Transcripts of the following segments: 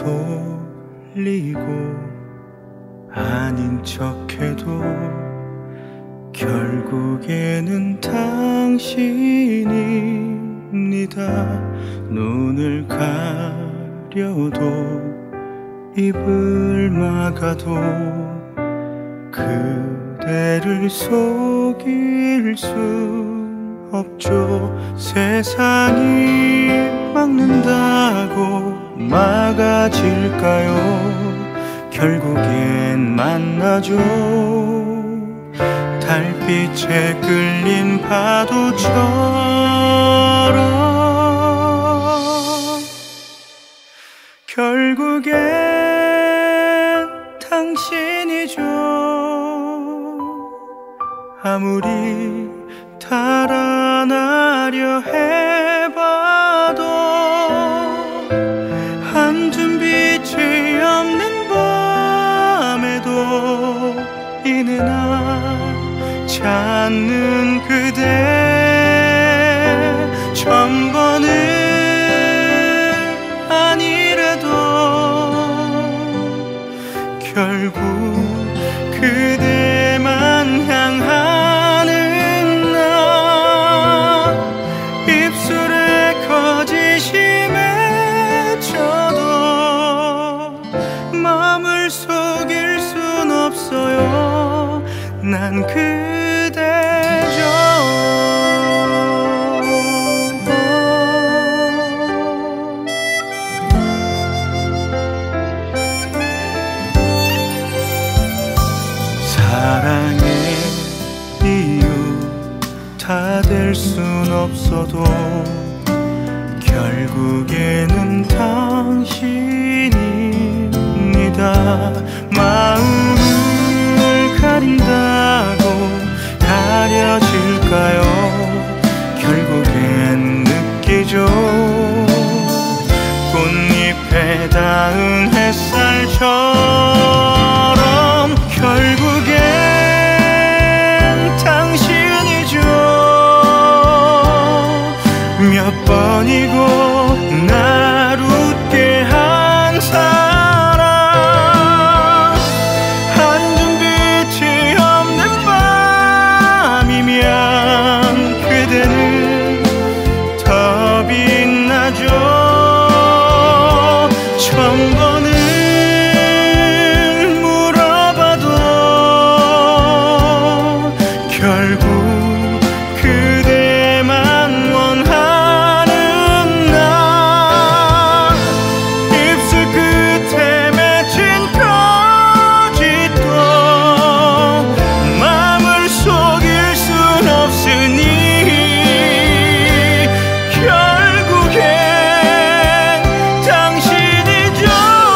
돌리고 아닌 척해도 결국에는 당신입니다. 눈을 가려도 입을 막아도 그대를 속일 순 없죠. 세상이 막는다고 막아질까요? 결국엔 만나죠. 달빛에 끌린 파도처럼 결국엔 당신이죠. 아무리 달아나려 해봐도 한 줌 빛이 없는 밤에도 이는 찾는 그대 천번은 아니래도 결국 그대만 향하는 나 입술에 거짓이 맺혀도 마음을 속일 순 없어요. 난 그대죠. 사랑의 이유 다 될 순 없어도 결국에는 당신입니다. 마음을 가린다고 가려질까요? 결국엔 느끼죠. 꽃잎에 닿은 햇살처럼 결국엔 당신이죠. 몇 번이고 날 웃게 한 사람 한 줌 빛이 없는 밤이면 그대는 더 빛나죠. 천번을 물어봐도 결국 그대만 원하는 나 입술 끝에 맺힌 거짓도 마음을 속일 순 없으니 결국엔 당신이죠.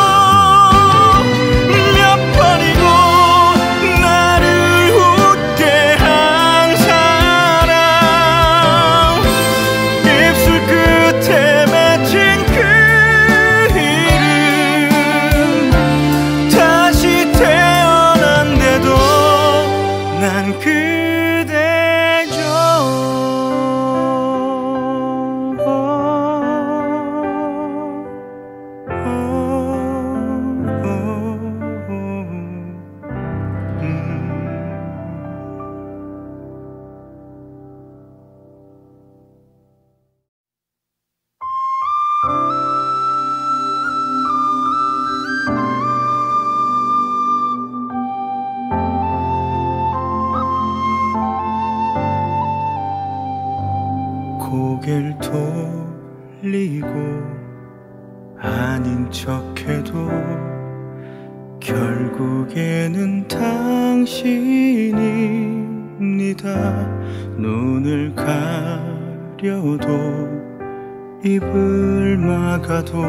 몇 번이고 나를 웃게 한 사람 입술 끝에 맺힌 그 이름 다시 태어난데도 난 그대죠. 고개를 돌리고 아닌 척해도 결국에는 당신입니다. 눈을 가려도 입을 막아도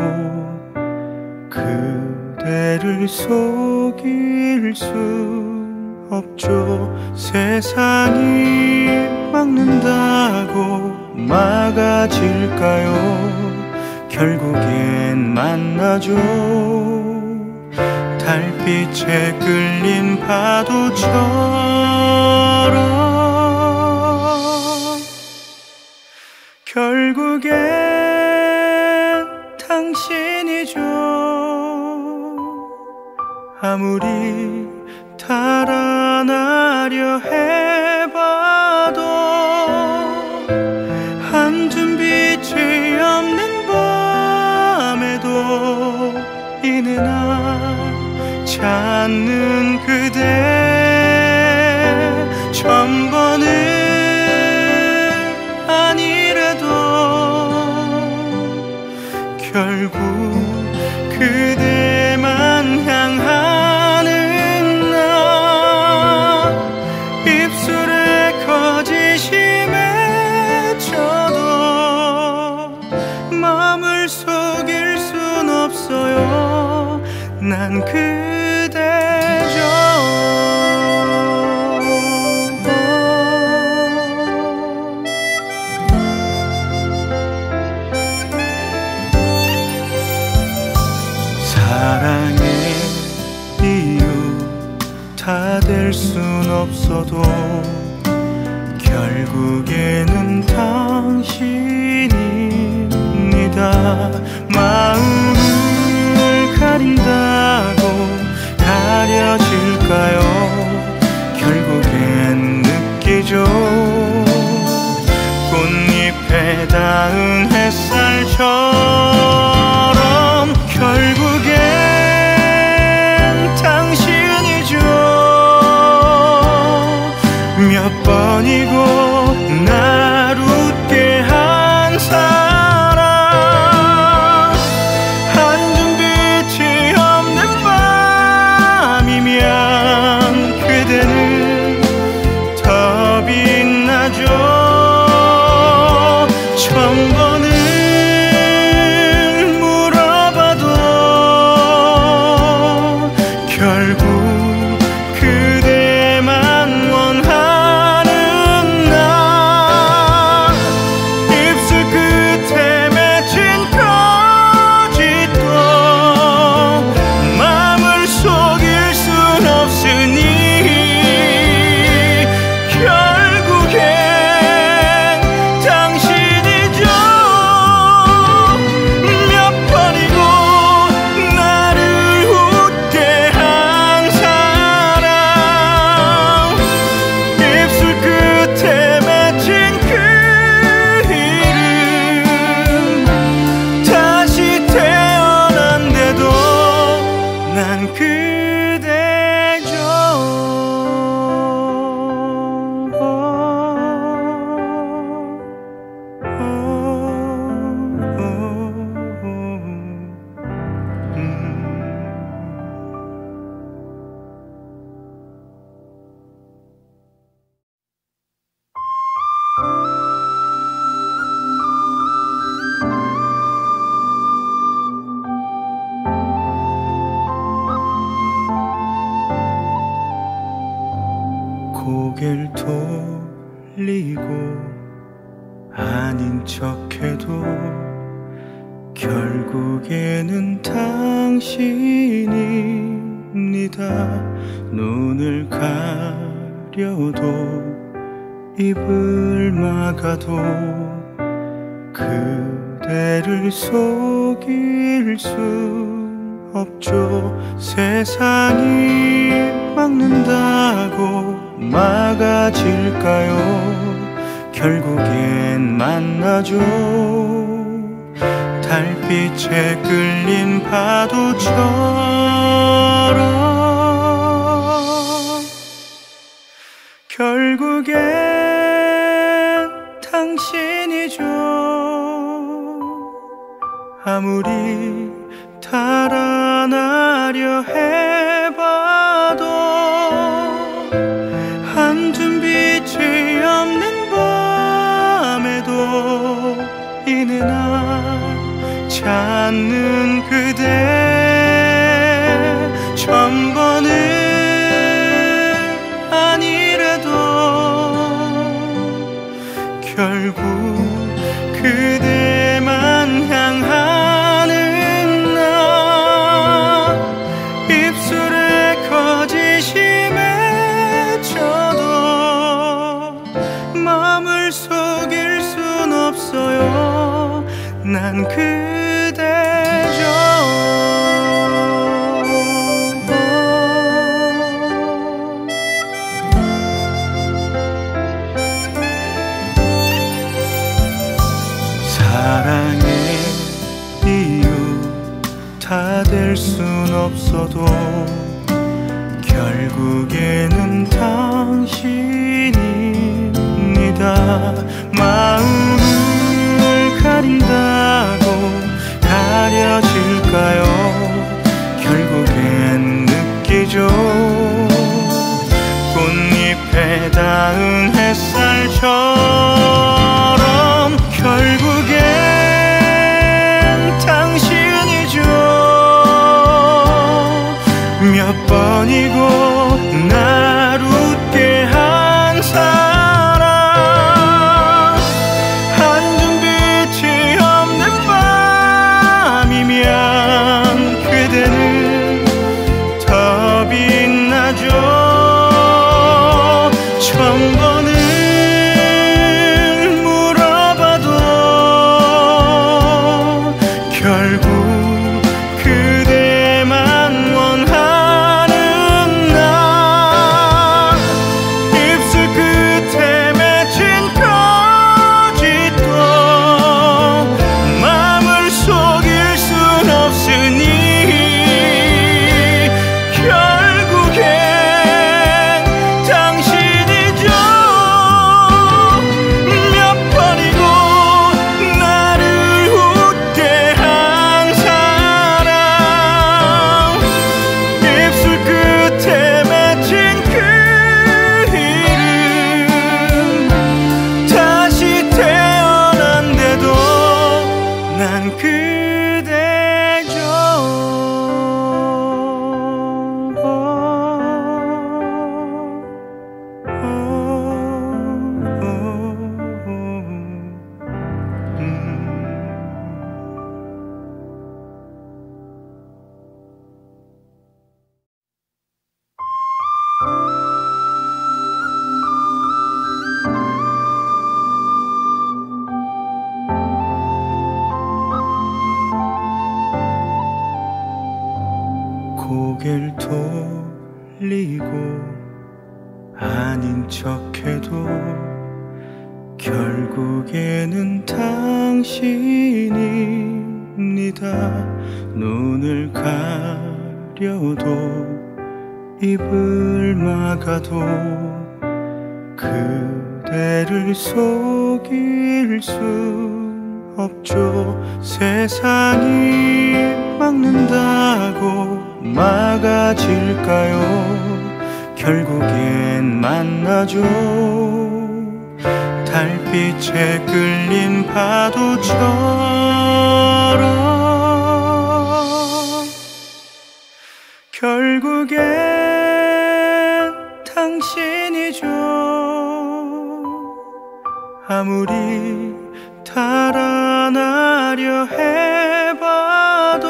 그대를 속일 순 없죠. 세상이 막는다고 막아질까요? 결국엔 만나죠. 달빛에 끌린 파도처럼 결국엔 당신이죠. 아무리 달아나려 해봐도 한 줌 빛이 없는 밤에도 이내 나 찾는 그대 천번은 아니래도 결국 그대만 향하는 나 입술에 거짓이 맺혀도 마음을 속일 순 없어요. 난 그대죠. 사랑의 이유 다 될 순 없어도 결국에는 당신입니다. 마음을 가린다고 가려질까요? 결국엔 느끼죠. 꽃잎에 닿은 햇살처럼 결국엔 당신이죠. 몇 번이고 날 웃게 한 사람 한 줌 빛이 없는 밤이면 그대는 더 빛나죠. 천번을 물어봐도 결국 그대만 원하는 나 입술 끝에 맺힌 거짓도 마음을 속일 순 없으니 결국엔 당신이죠. 몇 번이고 나를 웃게 한 사람 입술 끝에 맺힌 그 이름 다시 태어난데도 난 그대죠. 고개를 돌리고 아닌 척해도 결국에는 당신입니다. 눈을 가려도 입을 막아도 그대를 속일 수 없죠. 세상이 막는다고 막아질까요? 결국엔 만나죠. 달빛에 끌린 파도처럼 결국엔 당신이죠. 아무리 달아나려 해봐도 한 줌 빛이 없는 밤에도 이내 나 찾는 그대 될 순 없어도 결국에는 당신입니다. 마음을 가린다고 가려질까요? 결국엔 느끼죠. 꽃잎에 닿은 햇살처럼 결국엔 당신이죠. 몇 번이고 날 웃게 한 사람, 한 줌 빛이 없는 밤이면 그대는 더 빛나죠. 천 번을 물어봐도 결국 그대만 원하는 나. 입술 끝에 맺힌 거짓도 마음을 속일 순 없으니 결국엔 당신이죠. 몇 번이고 나를 웃게 한 사람, 입술 끝에 맺힌 그 이름, 다시 태어난데도 난 그대죠. 고개를 돌리고 아닌 척해도 결국에는 당신입니다. 눈을 가려도 입을 막아도 그대를 속일 수 없죠. 세상이 막는다고 막아질까요? 결국엔 만나죠. 달빛에 끌린 파도처럼 결국엔 당신이죠. 아무리 달아나려 해봐도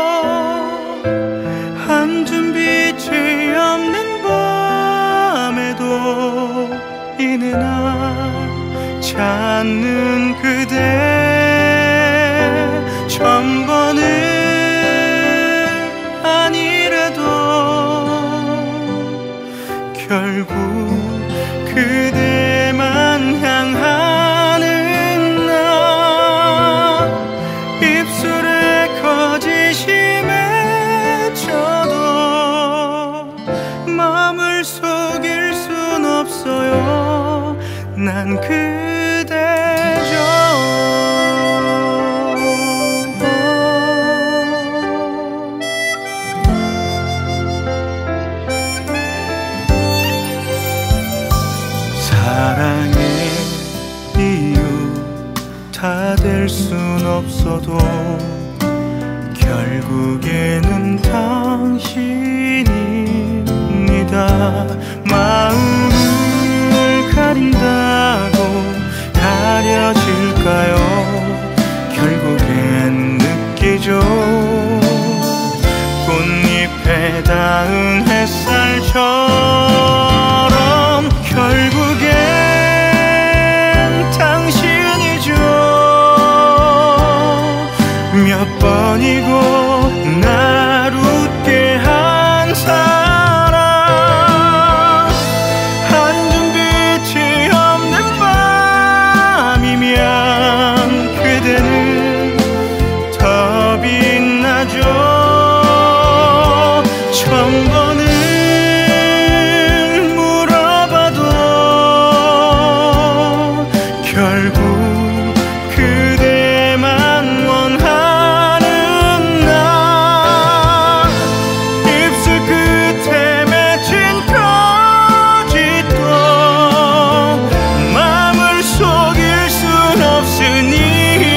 한 줌 빛이 없는 밤에도 이는 알지 않는 그대, 천 번은 아니래도 결국 그대만 향하는 나. 입술에 거짓이 맺혀도 마음을 속일 순 없어요. 난 그대죠. 사랑의 이유 다 될 순 없어도 결국에는 당신입니다. 마음을 가린다고 가려질까요? 결국엔 느끼죠. 꽃잎에 닿은 햇살처럼 결국엔 당신이죠. 몇 번이고 날 웃게 한 사람, 한 줌 빛이 없는 밤이면 그대는 더 빛나죠. 천번을 물어봐도 결국 그대만 원하는 나. 입술 끝에 맺힌 거짓도 마음을 속일 순 없으니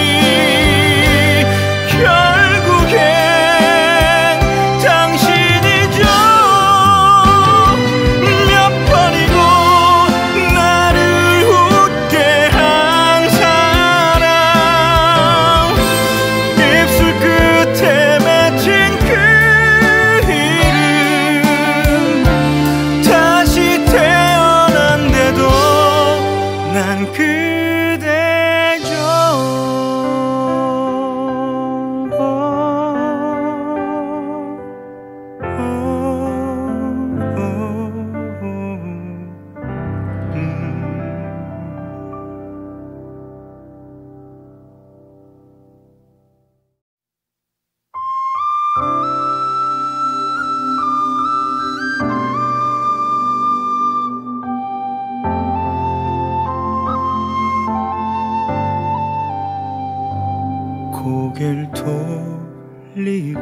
고개를 돌리고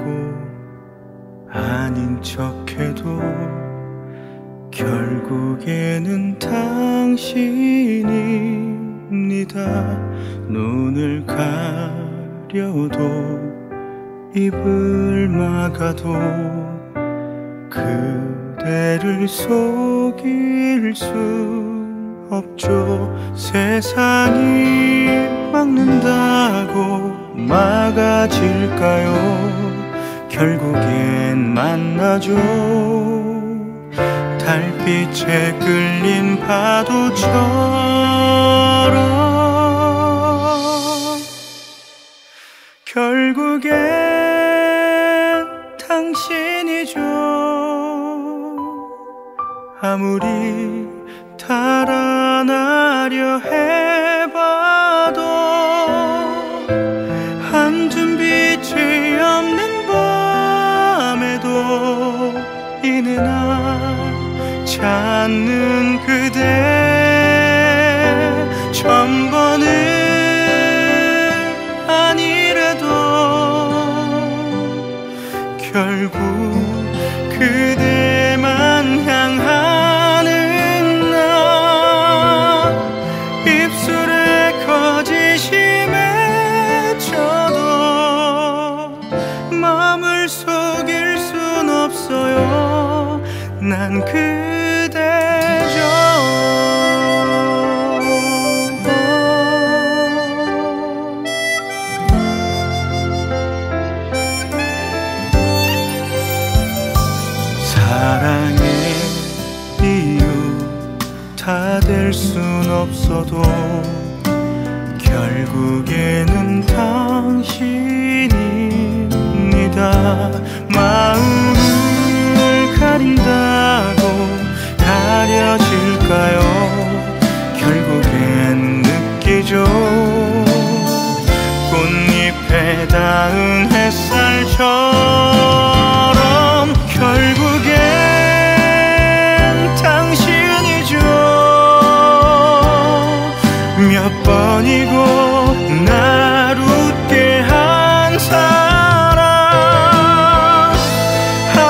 아닌 척해도 결국에는 당신입니다. 눈을 가려도 입을 막아도 그대를 속일 수 없죠. 세상이 막는다고 막아질까요? 결국엔 만나죠. 달빛에 끌린 파도처럼 결국엔 당신이죠. 아무리 달아나려 해봐도 한줌 빛이 없는 밤에도 이내 나 찾는 그대 천번은 아니래도 결국 그대만 향하는 나. 입술에 거짓이 맺혀도 마음을 속일 순 없어요. 난 그대죠. 사랑의 이유 다 될 순 없어도 결국에는 당신입니다. 마음을 가린다고 가려질까요? 결국엔 느끼죠. 꽃잎에 닿은 햇살처럼 결국엔 당신이죠. 몇 번이고 날 웃게 한 사람.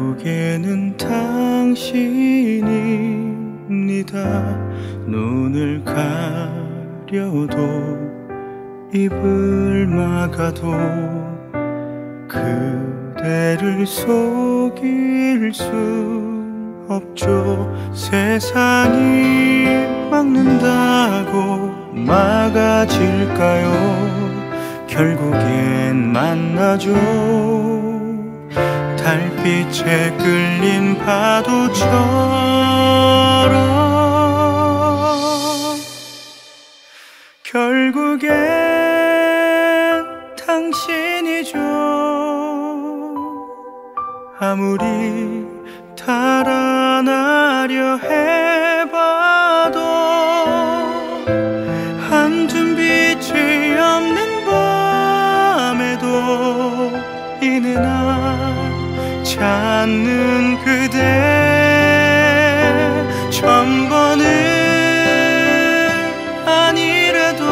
결국에는 당신입니다. 눈을 가려도 입을 막아도 그대를 속일 수 없죠. 세상이 막는다고 막아질까요? 결국엔 만나죠. 달빛에 끌린 파도처럼 결국엔 당신이죠. 아무리 달아나려 해봐도 한 줌 빛이 없는 밤에도 이내 날 찾는 그대 천번은 아니래도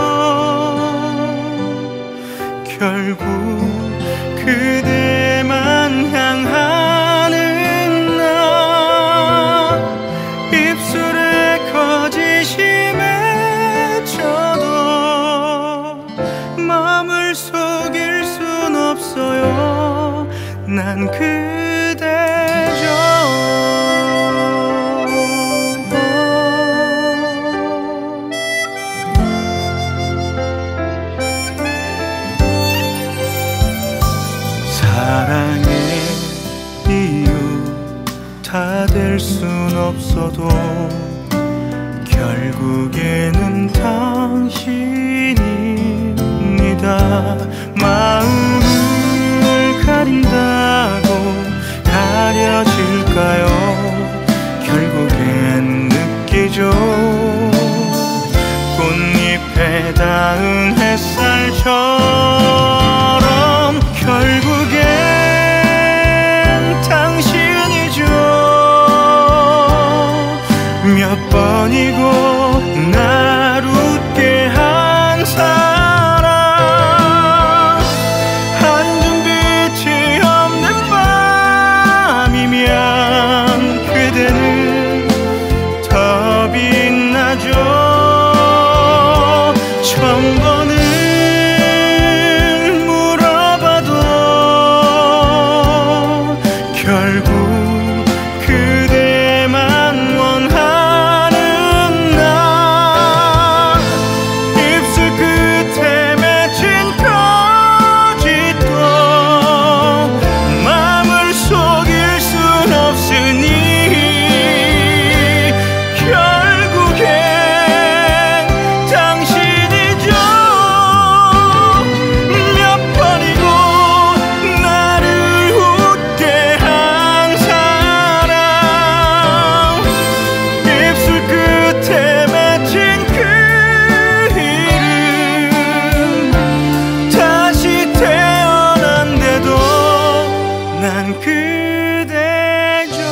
결국 그대만 향하는 나 입술에 거짓이 맺혀도 마음을 속일 순 없어요. 난 그대죠. 사랑의 이유 다 될 순 없어도 결국에는 당신입니다. 마음을 가린다고 가려질까요? 결국엔 느끼죠. 꽃잎에 닿은 햇살처럼 결국엔 당신이죠. 몇 번이고 날 웃게 한 사람 한 줌 빛이 없는 밤이면 그대는 더 빛나죠. 천 번을 물어봐도 결국 그대만 원하는 나 입술 끝에 맺힌 거짓도 마음을 속일 순 없으니 결국엔 당신이죠. 몇 번이고 나를 웃게 한 사람 입술 끝에 맺힌 그 이름 다시 태어난데도 난 그대죠.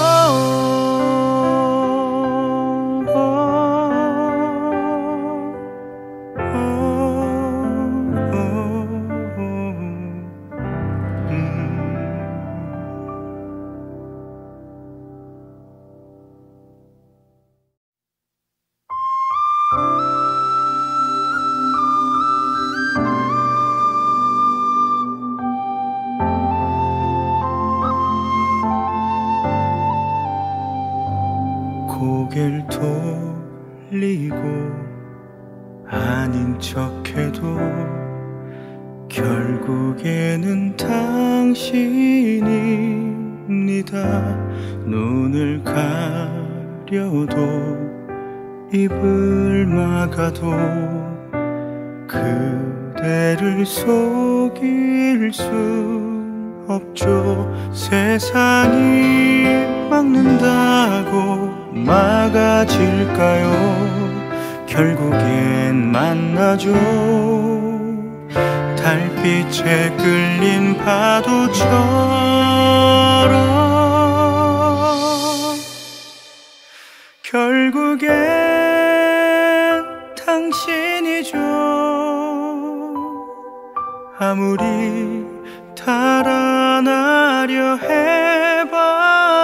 고개를 돌리고 아닌 척해도 결국에는 당신입니다. 눈을 가려도 입을 막아도 그대를 속일 수 없죠. 세상이 막는다고 막아질까요? 결국엔 만나죠. 달빛에 끌린 파도처럼 결국엔 당신이죠. 아무리 달아나려 해봐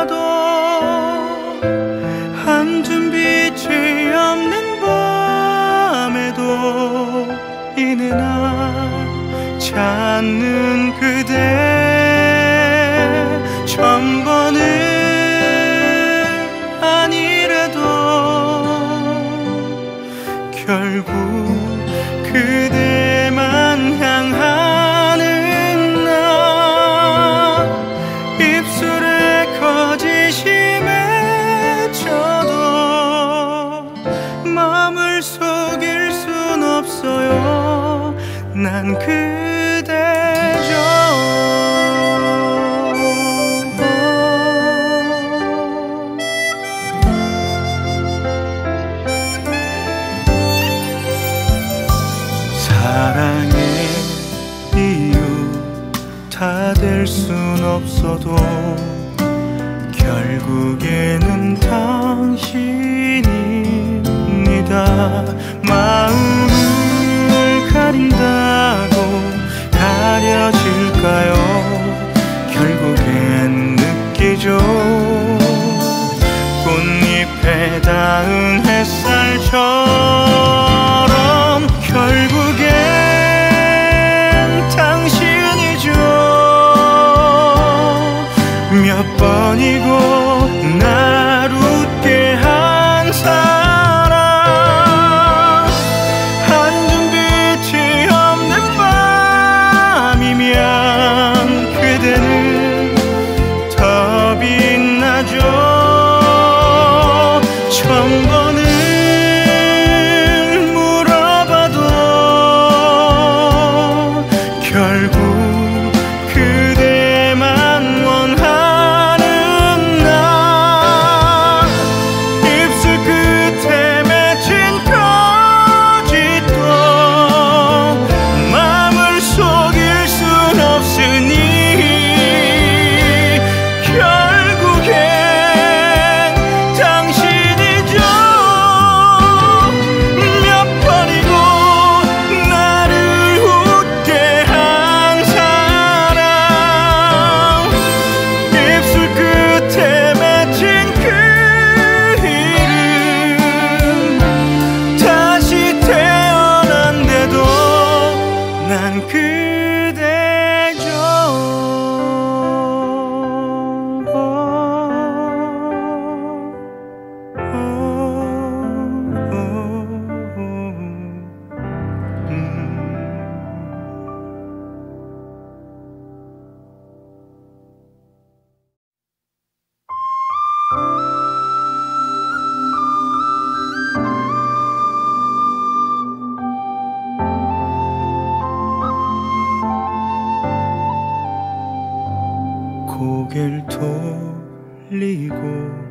난 그대죠. 사랑의 이유 다 될 순 없어도 결국에는 당신입니다. 마음을 가린다고 가려질까요? 결국엔 느끼죠. 꽃잎에 닿은 햇살처럼 결국엔 당신이죠. 몇 번이고 날 웃게 한 사람, 한 줌 빛이 없는 밤이면 그대는 더 빛나죠. 천 번을 물어봐도 결국 그대만 원하는 나. 입술 끝에 맺힌 거짓도 마음을 속일 순 없으니 결국엔 당신이죠. 몇 번이고 나를 웃게 한 사람, 입술 끝에 맺힌 그 이름, 다시 태어난데도 난 그대죠. 고개를 돌리고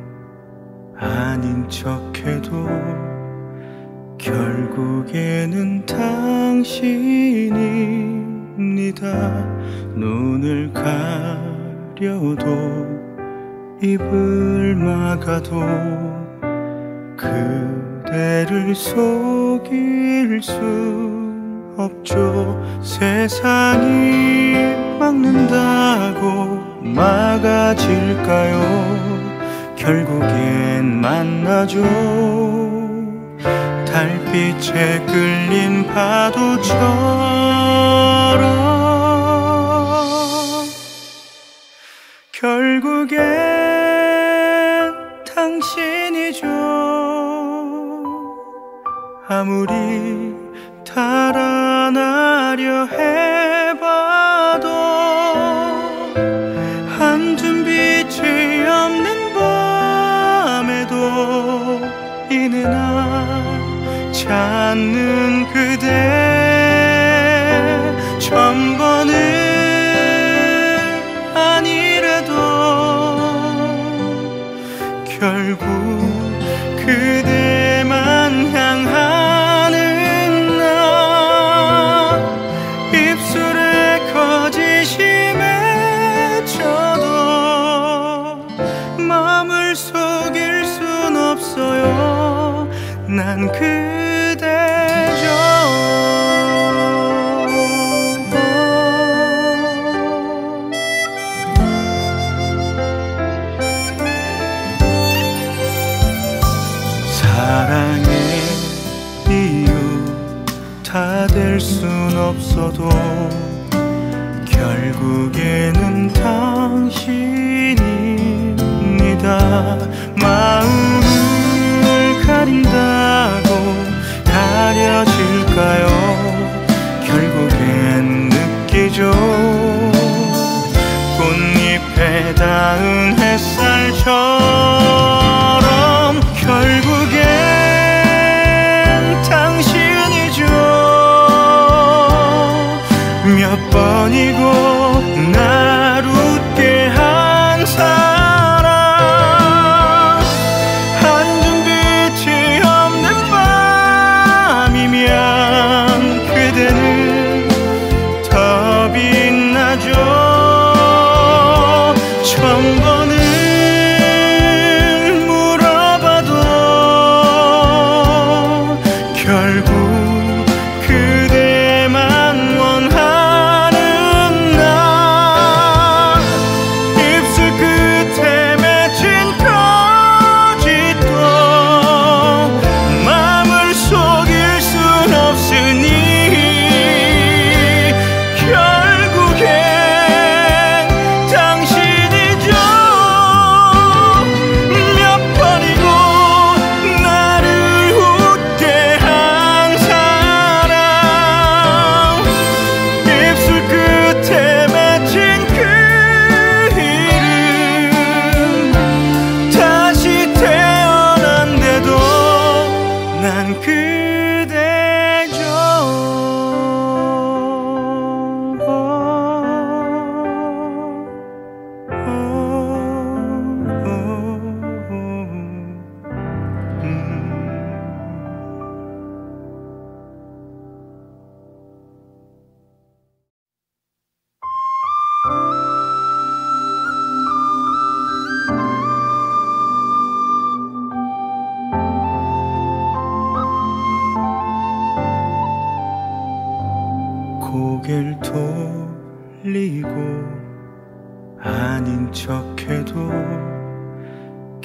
아닌 척해도 결국에는 당신입니다. 눈을 가려도 입을 막아도 그대를 속일 수 없죠. 세상이 막는다고 막아질까요? 결국엔 만나죠. 달빛에 끌린 파도처럼 결국엔 당신이죠. 아무리 달아나려 해봐도 한 줌 빛이 없는 밤에도 이내 나 찾는 그대, 천 번은 아니래도 결국 그대만 향하는 나. 입술에 거짓이 맺혀도 마음을 속일 순 없어요. 난 그대죠. 사랑의 이유 다 될 순 없어도 결국에는 당신입니다. 마음을 가린다고 가려질까요? 결국엔 느끼죠. 꽃잎에 닿은 햇살처럼 결국엔 당신이죠.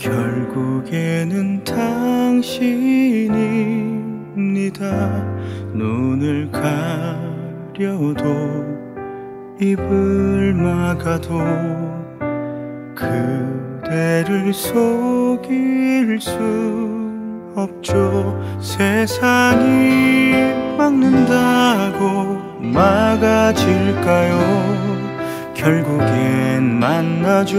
결국에는 당신입니다. 눈을 가려도 입을 막아도 그대를 속일 수 없죠. 세상이 막는다고 막아질까요? 결국엔 만나죠.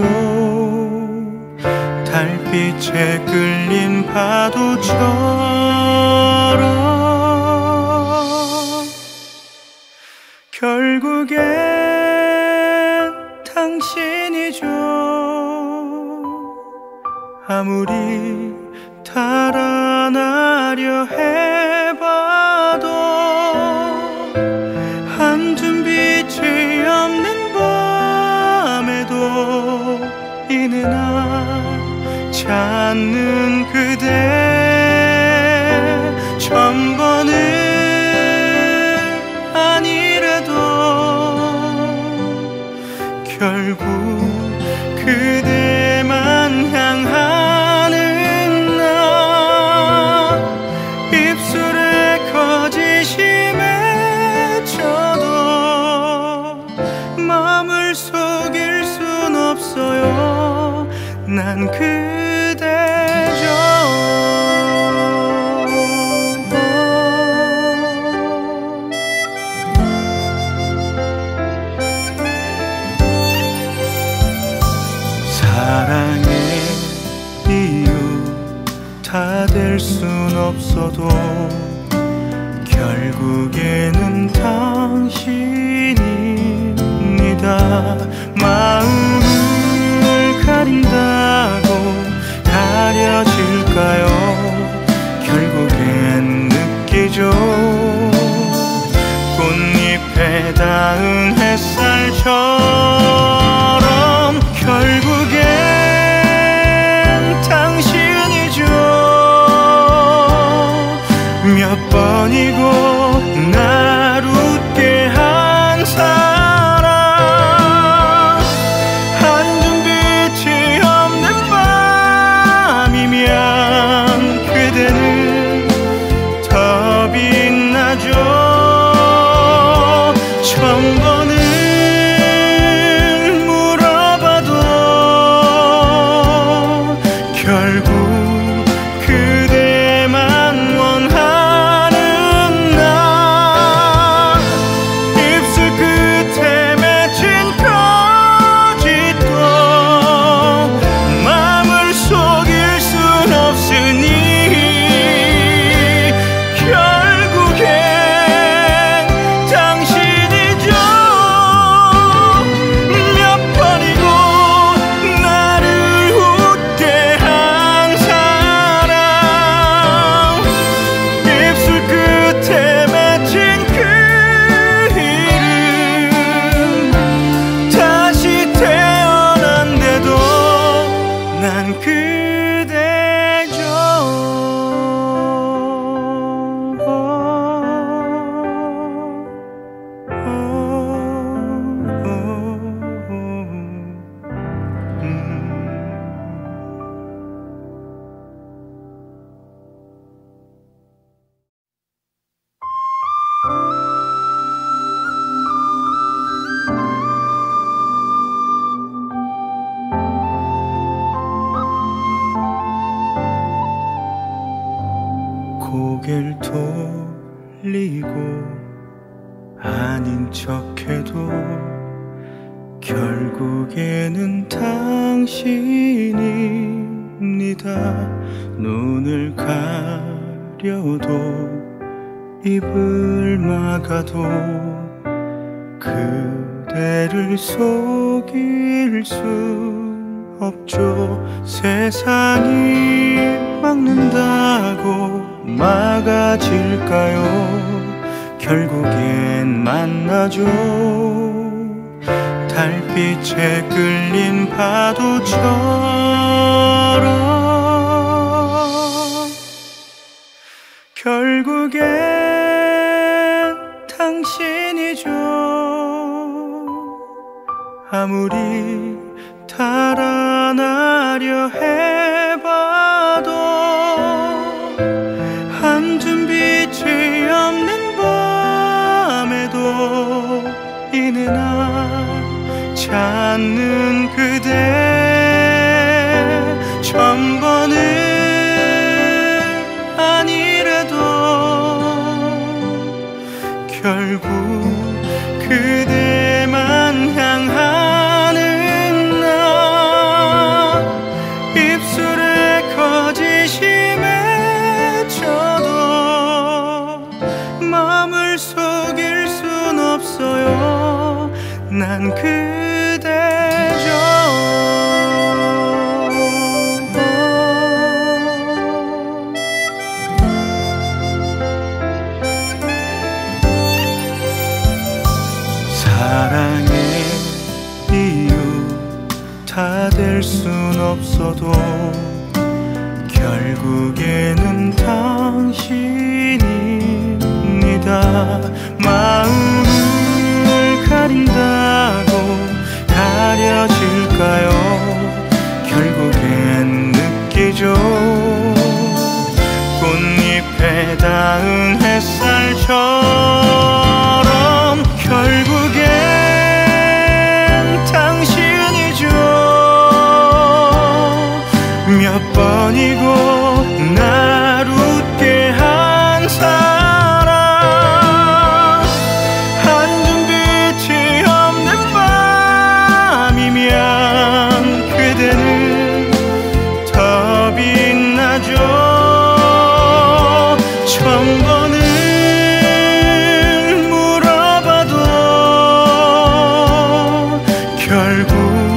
달빛에 끌린 파도처럼 결국엔 당신이죠. 아무리 달아나려 해봐도 한 줌 빛이 없는 밤에도 이는 찾는 그대 천번은 아니래도 결국 그대만 향하는 나 입술에 거짓이 맺혀도 마음을 속일 순 없어요. 난 그대죠. 사랑의 이유 다 될 순 없어도 결국에는 당신입니다. 마음을 가린다고 가려질까요? 결국엔 느끼죠. 꽃잎에 닿은 햇살처럼 결국엔 당신이죠. 몇 번이고 날 웃게 한 사람 한 줌 빛이 없는 밤이면 그대는 더 빛나죠. 천 번을 물어봐도 결국 그대만 원하는 나 입술 끝에 맺힌 거짓도 마음을 속일 순 없으니 결국엔 당신이죠. 몇 번이고 나를 웃게 한 사람 입술 끝에 맺힌 그 이름 다시 태어난데도 난 그대죠. 고개를 돌리고 아닌 척해도 결국에는 당신입니다. 눈을 가려도 입을 막아도 그대를 속일 수 없죠. 세상이 막는다고 막아질까요? 결국엔 만나죠. 달빛에 끌린 파도처럼 결국엔 당신이죠. 아무리 달아나려 해봐도 이는 찾는 그대 천번은 아니래도 결국 그대만 향하는 나 입술에 거짓이 맺혀도 마음을 속일 순 없어요. 난 그대죠. 사랑의 이유 다 될 순 없어도 결국에는 당신입니다. 마음을 가린다고 가려질까요? 결국엔 느끼죠. 꽃잎에 닿은 햇살처럼 결국엔 당신이죠. 몇 번이고 날 웃게 한 사람 한 줌 빛이 없는 밤이면 그대는 더 빛나죠. 천번을 물어봐도 결국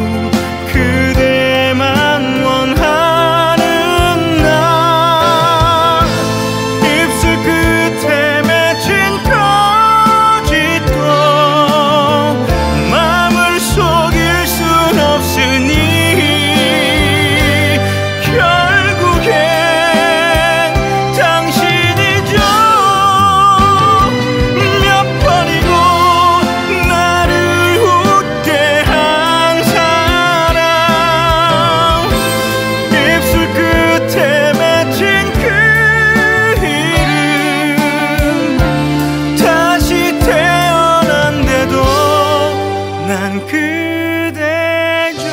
그대만 원하는 나 입술 끝에 맺힌 거짓도 마음을 속일 순 없으니 결국엔 당신이죠. 몇 번이고 나를 웃게 한 사람 입술 끝에 맺힌 그 이름 다시 태어난데도 난 그대죠.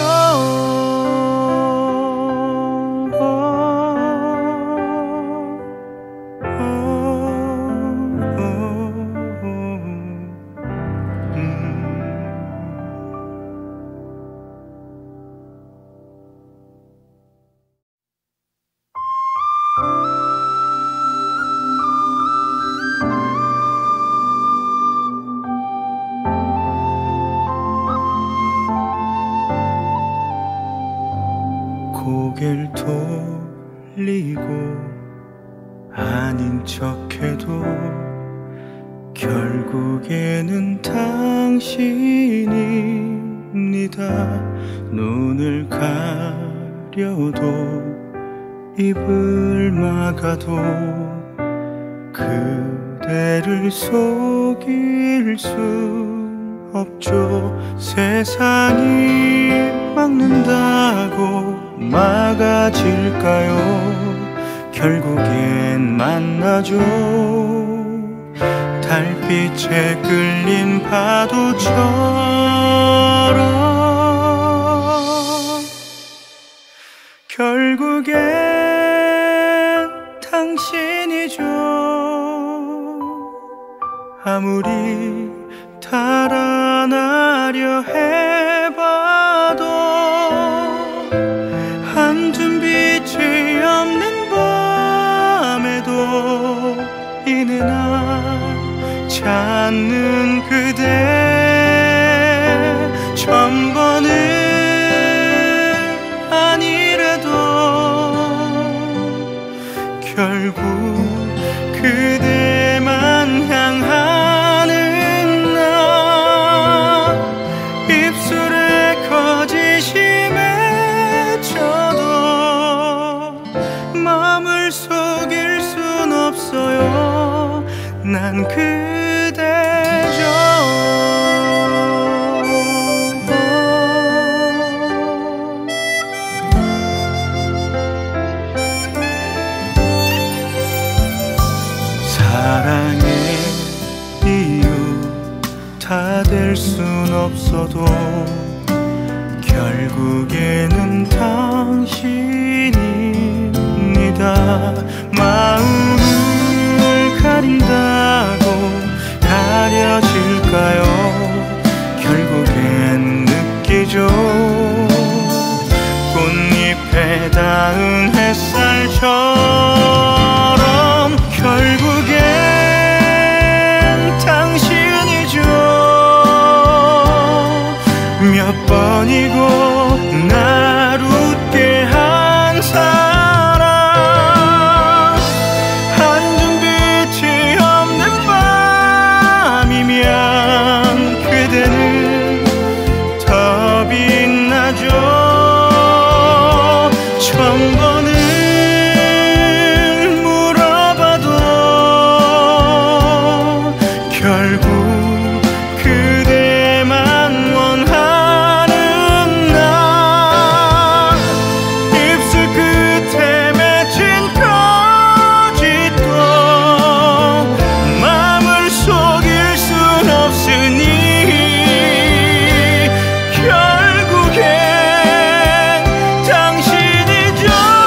고개를 돌리고 아닌 척해도 결국에는 당신입니다. 눈을 가려도 입을 막아도 그대를 속일 수 없죠. 세상이 막는다고 막아질까요? 결국엔 만나죠. 달빛에 끌린 파도처럼 결국엔 당신이죠. 아무리 달아나려 해봐도 한 줌 빛이 없는 밤에도 이는 찾는 그대 천번은 아니래도 결국 그대만 향하는 나 입술에 거짓이 맺혀도 마음을 속일 순 없어요. 난 그대죠. 사랑의 이유 다 될 될 순 없어도 결국에는 당신입니다. 마음을 가린다고 가려질까요? 결국엔 느끼죠. 꽃잎에 닿은 햇살처럼 결국엔 당신이죠. 몇 번이고 날 웃게 한 사람, 한 줌 빛이 없는 밤이면 그대는 더 빛나죠. 천 번을 물어봐도 결국 그대만 원하는 나. 입술 끝에 맺힌 거짓도 마음을 속일 순 없으니 결국엔 당신이죠.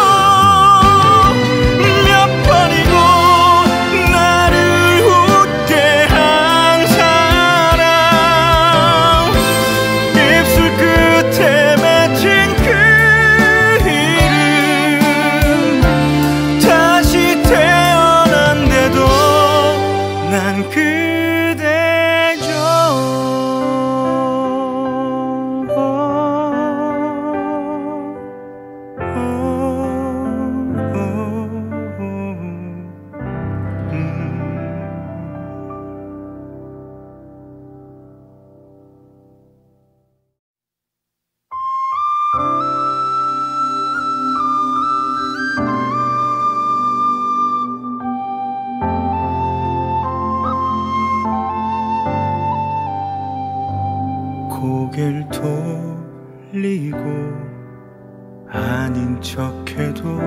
몇 번이고 나를 웃게 한 사람, 입술 끝에 맺힌 그 이름, 다시 태어난데도 난 그대죠. 고개를 돌리고 아닌 척해도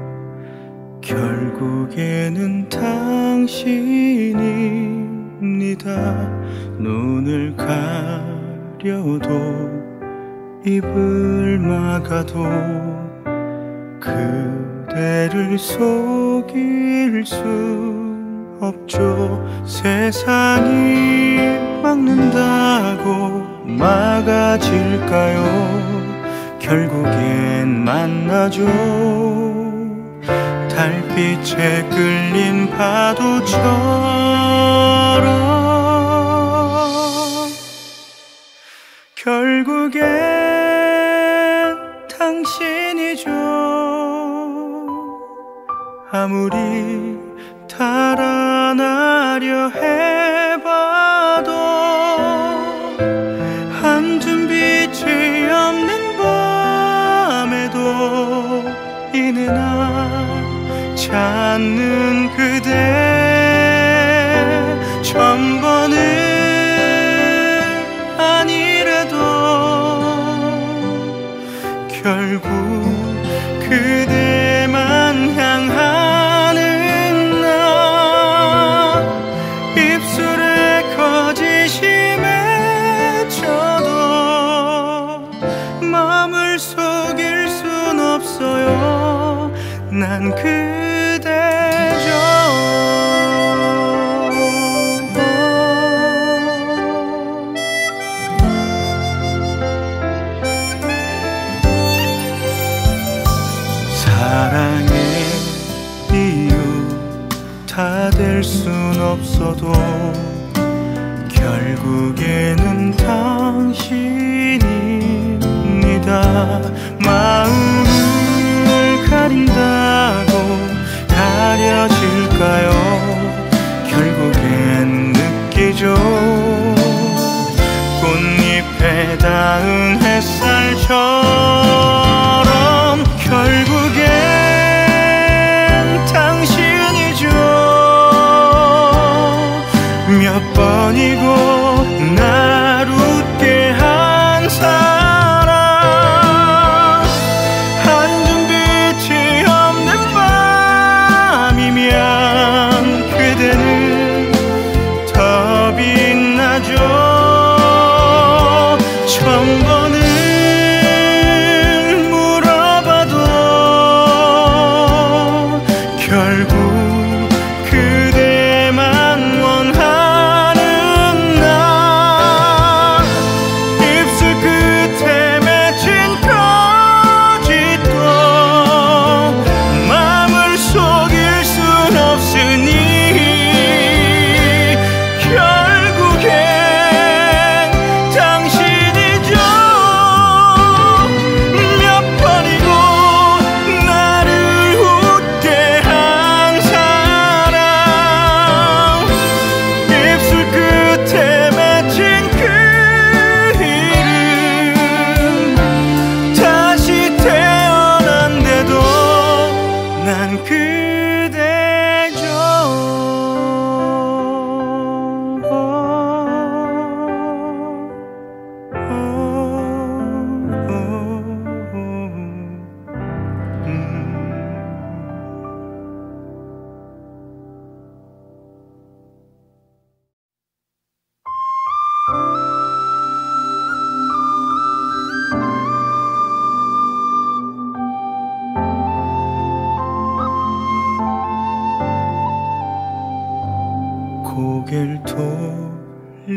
결국에는 당신입니다. 눈을 가려도 입을 막아도 그대를 속일 수 없죠. 세상이 막는다고 막아질까요? 결국엔 만나죠. 달빛에 끌린 파도처럼 결국엔 당신이죠. 아무리 달아나려 해봐도 한 줌 빛이 없는 밤에도 이내 날 찾는 그대, 천 번은 아니래도 결국 그대만 향하는 나. 입술에 거짓이 맺혀도 마음을 속일 순 없어요. 난 그대죠. 사랑의 이유 다 될 순 없어도 결국에는 당신입니다. 마음을 가린다고 가려질까요? 결국엔 느끼죠. 꽃잎에 닿은 햇살처럼 결국엔 당신이죠. 몇 번이고 날 웃게 한 사람,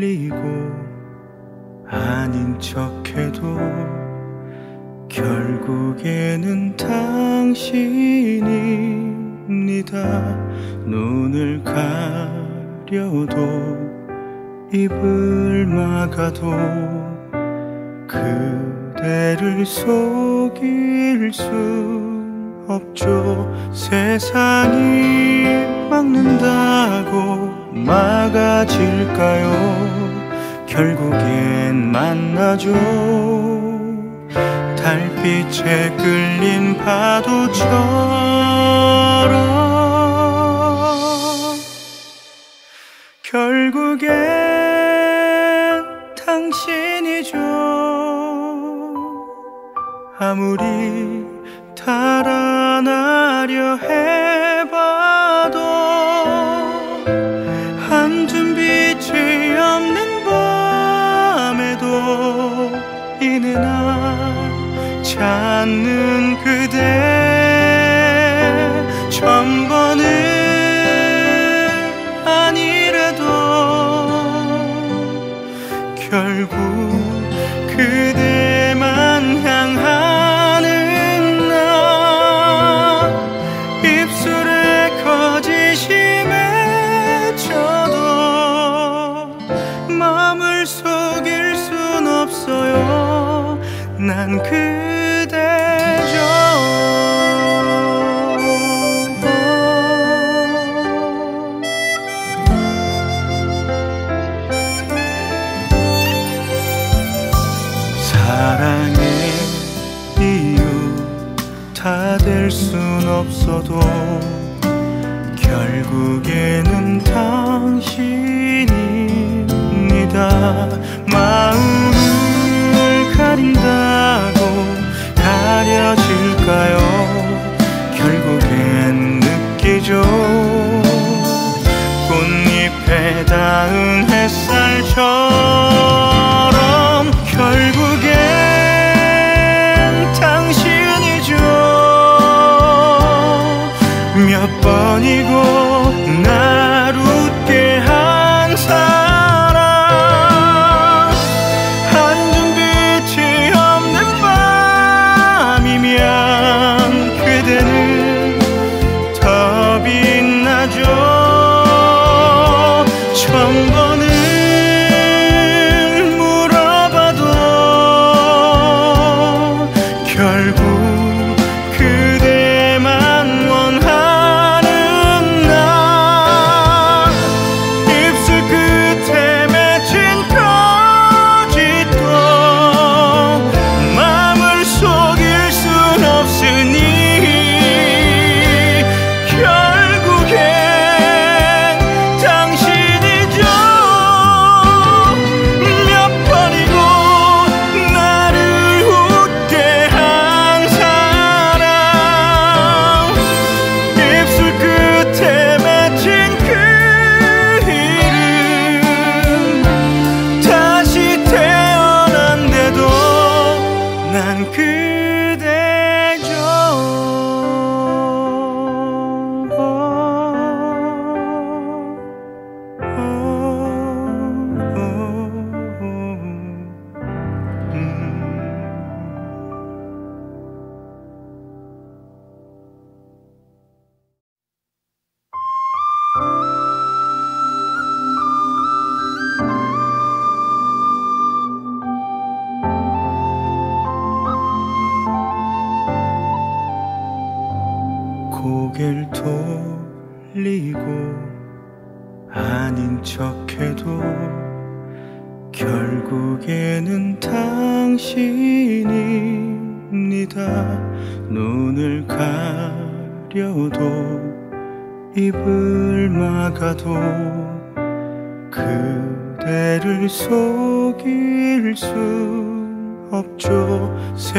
돌리고 아닌 척해도 결국에는 당신입니다. 눈을 가려도 입을 막아도 그대를 속일 수 없죠. 세상이 막는다고 막아질까요? 결국엔 만나죠. 달빛에 끌린 파도처럼 결국엔 당신이죠. 아무리 달아나려 해봐도 한 줌 빛이 없는 밤에도 이는 찾는 그대 천번은 아니래도 결국 그대만 향하는 나 입술에 거짓이 맺혀도 마음을 속일 순 없어요. 난 그대죠. 사랑의 이유 다 될 순 없어도 결국에는 당신입니다. 마음을 가린다고 가려질까요? 결국엔 느끼죠. 꽃잎에 닿은 햇살처럼 결국엔 당신이죠. 몇 번이고 날 웃게 한 사람 한 줌 빛이 없는 밤이면 그대는 더 빛나죠. 천번을 물어봐도 결국 그대만 원하는 나 입술 끝에 맺힌 거짓도 마음을 속일 순 없으니 결국엔 당신이죠. 몇 번이고 나를 웃게 한 사람 입술 끝에 맺힌 그 이름 다시 태어난데도 난 그대죠. 고개를 돌리고 아닌 척해도 결국에는 당신입니다. 눈을 가려도 입을 막아도 그대를 속일 수 없죠.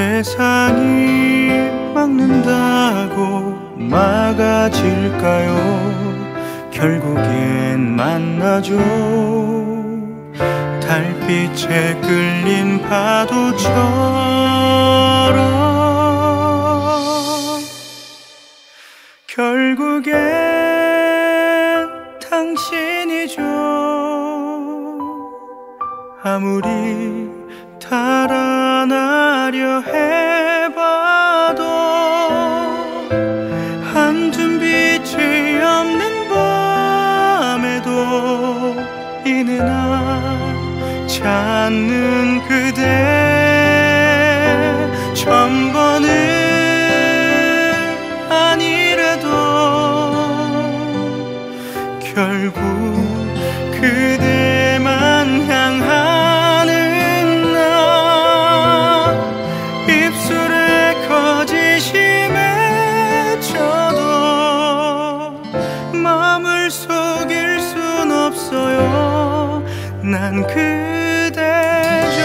세상이 막는다고 막아질까요? 결국엔 만나죠. 달빛에 끌린 파도처럼 결국엔 당신이죠. 아무리 달아나려 해봐도 한 줌 빛이 없는 밤에도 이내 나 찾는 그대 천번은 아니래도 결국 그대만 향하는 나 입술에 거짓이 맺혀도 마음을 속일 순 없어요. 난 그대죠.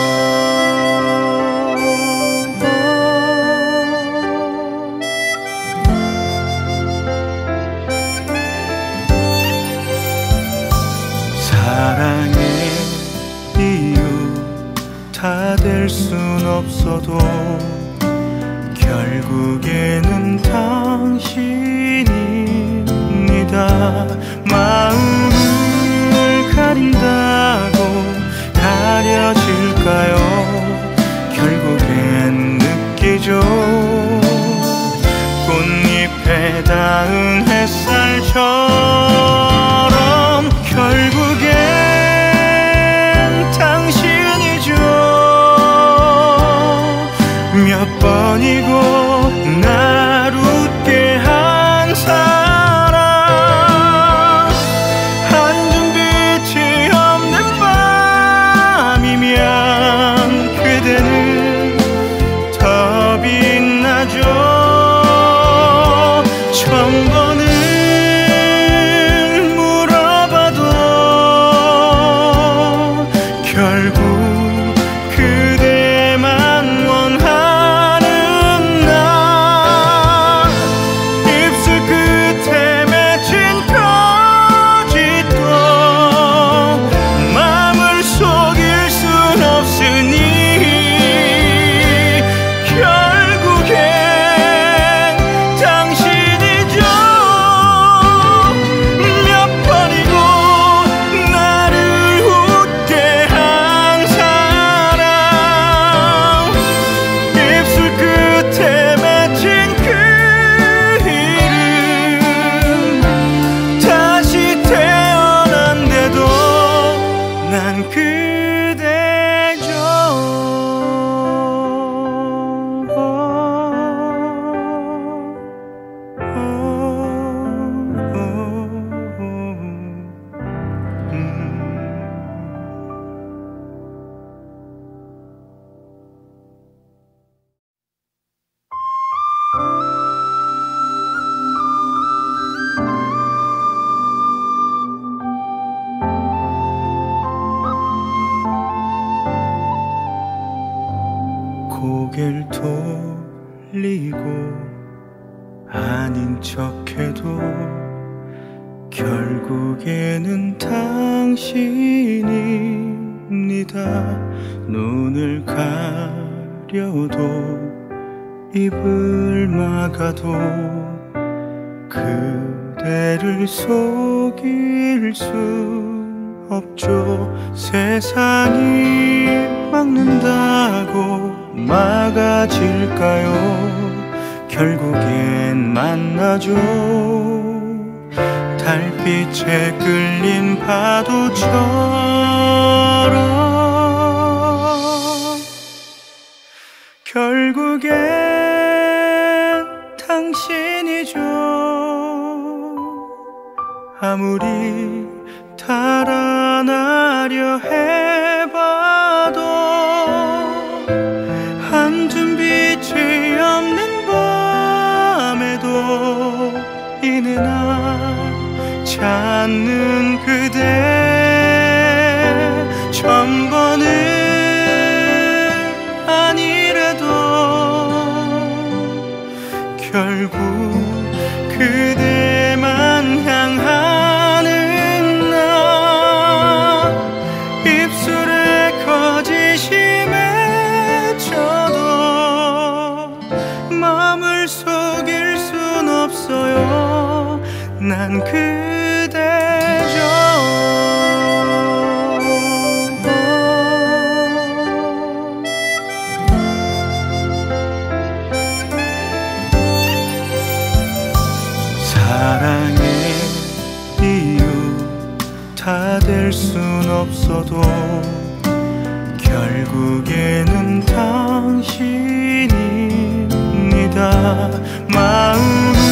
사랑의 이유 다 될 순 없어도 결국에는 당신입니다. 마음을 가린다고 가려질까요? 결국엔 느끼죠. 꽃잎에 닿은 햇살처럼 결국엔 당신이죠. 몇 번이고 날 웃게 한 사람 한 줌 빛이 없는 밤이면 그대는 더 빛나죠. 천번을 물어봐도 결국 그대만 원하는 나 입술 끝에 맺힌 거짓도 마음을 속일 순 없으니 결국엔 당신이죠. 몇 번이고 나를 웃게 한 사람 입술 끝에 맺힌 그 이름 다시 태어난데도 난 그대죠. 고개를 돌리고 아닌 척해도 결국에는 당신입니다. 눈을 가려도 입을 막아도 그대를 속일 수 없죠. 세상이 막는다고 막아질까요? 결국엔 만나죠. 달빛에 끌린 파도처럼 결국엔 당신이죠. 아무리 달아나려 해봐도 한 줌 빛이 없는 밤에도 이내 나 찾는 그대 천번은 아니래도 결국 그대만 향하는 나 입술에 거짓이 맺혀도 마음을 속일 순 없어요. 난 그대죠. 사랑의 이유 다 될 순 없어도 결국에는 당신입니다. 마음은